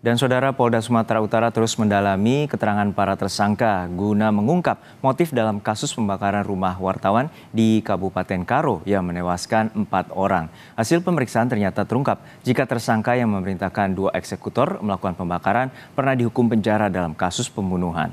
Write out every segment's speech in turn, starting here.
Dan Saudara, Polda Sumatera Utara terus mendalami keterangan para tersangka guna mengungkap motif dalam kasus pembakaran rumah wartawan di Kabupaten Karo yang menewaskan 4 orang. Hasil pemeriksaan ternyata terungkap jika tersangka yang memerintahkan 2 eksekutor melakukan pembakaran pernah dihukum penjara dalam kasus pembunuhan.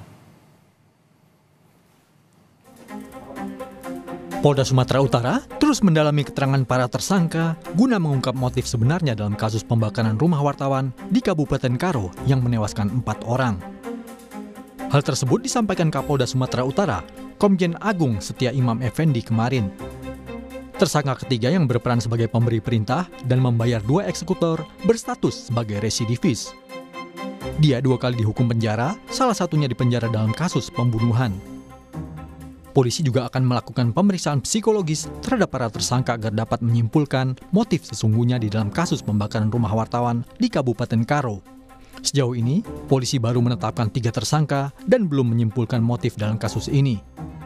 Polda Sumatera Utara terus mendalami keterangan para tersangka guna mengungkap motif sebenarnya dalam kasus pembakaran rumah wartawan di Kabupaten Karo yang menewaskan 4 orang. Hal tersebut disampaikan Kapolda Sumatera Utara, Komjen Agung Setia Imam Effendi kemarin. Tersangka ketiga yang berperan sebagai pemberi perintah dan membayar 2 eksekutor berstatus sebagai residivis. Dia 2 kali dihukum penjara, salah satunya dipenjara dalam kasus pembunuhan. Polisi juga akan melakukan pemeriksaan psikologis terhadap para tersangka agar dapat menyimpulkan motif sesungguhnya di dalam kasus pembakaran rumah wartawan di Kabupaten Karo. Sejauh ini, polisi baru menetapkan 3 tersangka dan belum menyimpulkan motif dalam kasus ini.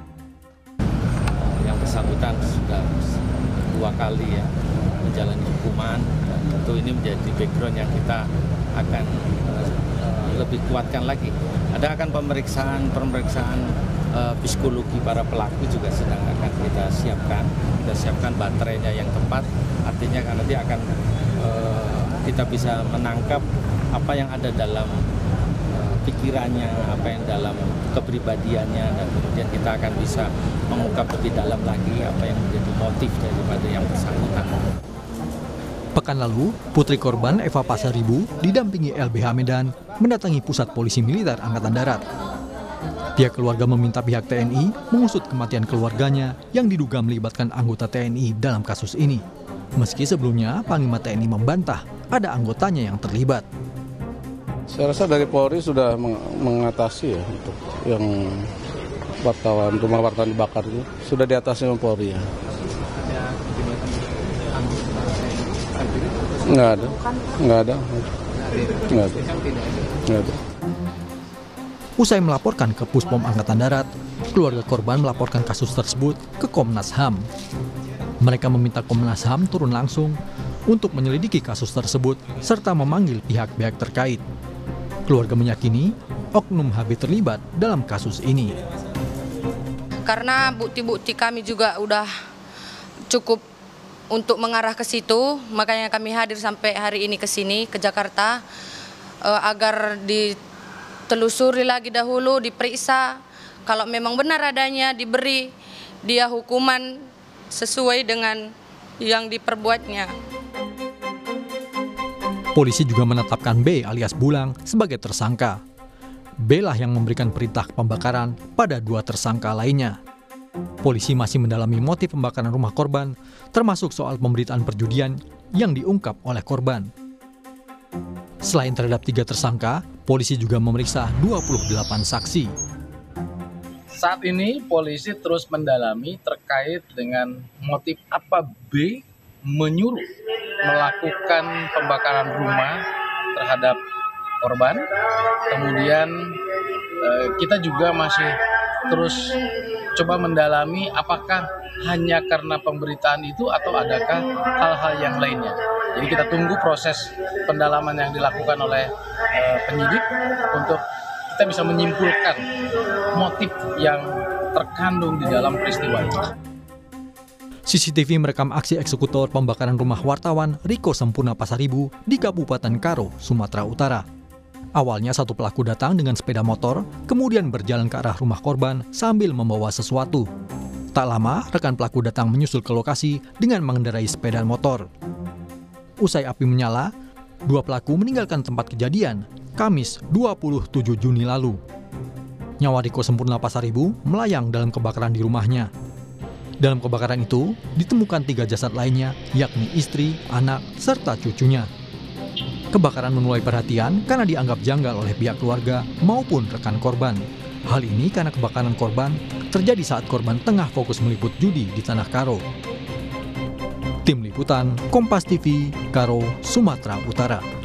Yang bersangkutan sudah 2 kali menjalani hukuman, dan tentu ini menjadi background yang kita akan lebih kuatkan lagi. Ada akan pemeriksaan psikologi para pelaku juga sedang akan kita siapkan baterainya yang tepat, artinya kan nanti akan kita bisa menangkap apa yang ada dalam pikirannya, apa yang dalam kepribadiannya, dan kemudian kita akan bisa mengungkap lebih dalam lagi apa yang menjadi motif daripada yang bersangkutan. Pekan lalu, putri korban Eva Pasaribu didampingi LBH Medan mendatangi Pusat Polisi Militer Angkatan Darat. Pihak keluarga meminta pihak TNI mengusut kematian keluarganya yang diduga melibatkan anggota TNI dalam kasus ini. Meski sebelumnya Panglima TNI membantah ada anggotanya yang terlibat. Saya rasa dari Polri sudah mengatasi untuk yang rumah wartawan dibakar itu sudah diatasi oleh Polri ya. Nggak ada. Usai melaporkan ke Puspom Angkatan Darat, keluarga korban melaporkan kasus tersebut ke Komnas HAM. Mereka meminta Komnas HAM turun langsung untuk menyelidiki kasus tersebut serta memanggil pihak-pihak terkait. Keluarga meyakini oknum HB terlibat dalam kasus ini. Karena bukti-bukti kami juga udah cukup untuk mengarah ke situ, makanya kami hadir sampai hari ini ke sini, ke Jakarta, agar ditelusuri lagi dahulu, diperiksa. Kalau memang benar adanya, diberi dia hukuman sesuai dengan yang diperbuatnya. Polisi juga menetapkan B alias Bulang sebagai tersangka. B lah yang memberikan perintah pembakaran pada 2 tersangka lainnya. Polisi masih mendalami motif pembakaran rumah korban, termasuk soal pemberitaan perjudian yang diungkap oleh korban. Selain terhadap 3 tersangka, polisi juga memeriksa 28 saksi. Saat ini polisi terus mendalami terkait dengan motif apa B menyuruh melakukan pembakaran rumah terhadap korban. Kemudian kita juga masih terus coba mendalami apakah hanya karena pemberitaan itu atau adakah hal-hal yang lainnya. Jadi kita tunggu proses pendalaman yang dilakukan oleh penyidik untuk kita bisa menyimpulkan motif yang terkandung di dalam peristiwa ini. CCTV merekam aksi eksekutor pembakaran rumah wartawan Riko Sempurna Pasaribu di Kabupaten Karo, Sumatera Utara. Awalnya 1 pelaku datang dengan sepeda motor, kemudian berjalan ke arah rumah korban sambil membawa sesuatu. Tak lama, rekan pelaku datang menyusul ke lokasi dengan mengendarai sepeda motor. Usai api menyala, 2 pelaku meninggalkan tempat kejadian, Kamis 27 Juni lalu. Nyawa Riko Sempurna Pasaribu melayang dalam kebakaran di rumahnya. Dalam kebakaran itu, ditemukan 3 jasad lainnya, yakni istri, anak, serta cucunya. Kebakaran menuai perhatian karena dianggap janggal oleh pihak keluarga maupun rekan korban. Hal ini karena kebakaran korban terjadi saat korban tengah fokus meliput judi di Tanah Karo. Tim Liputan, Kompas TV, Karo, Sumatera Utara.